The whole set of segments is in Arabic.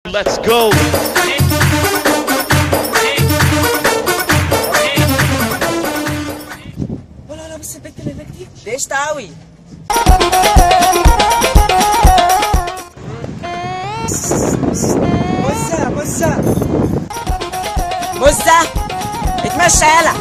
Let's go. ولا بص البنت اللي هناك دي قشطة قوي. بصة اتمشى يلا.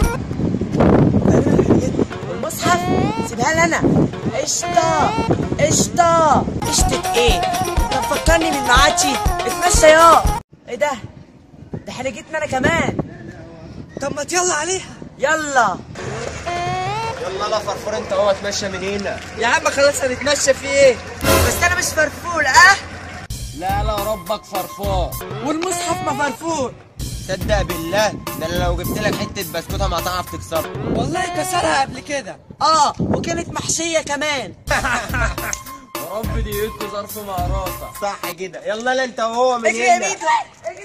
والمصحف سيبها لي انا. قشطة قشطة ايه؟ انت مفكرني من معاتي؟ اتمشى يا. ايه ده حرجتنا انا كمان. طب ما يلا عليها. يلا لا فرفور انت هو اتمشى من هنا يا عم خلاص هنتمشى في ايه؟ بس انا مش فرفور لا ربك فرفور والمصحف ما فرفور. صدق بالله ده انا لو جبت لك حته بسكوته ما هتعرف تكسرها. والله كسرها قبل كده. وكانت محشيه كمان. رب دي يدوا ظرف مقراصه صح كده. يلا لا انت وهو من اجري هنا. يا ميدو اجري.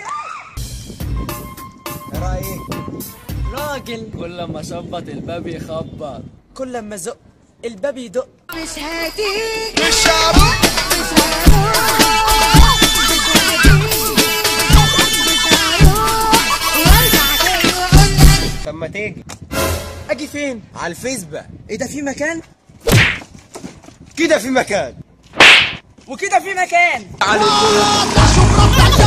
ايه رايك؟ راجل كل ما شبط الباب يخبط، كل ما زق الباب يدق. مش هتيجي مش هروح طب ما تيجي. اجي فين؟ على الفيسبوك. ايه ده في مكان؟ كده في مكان وكده في مكان. على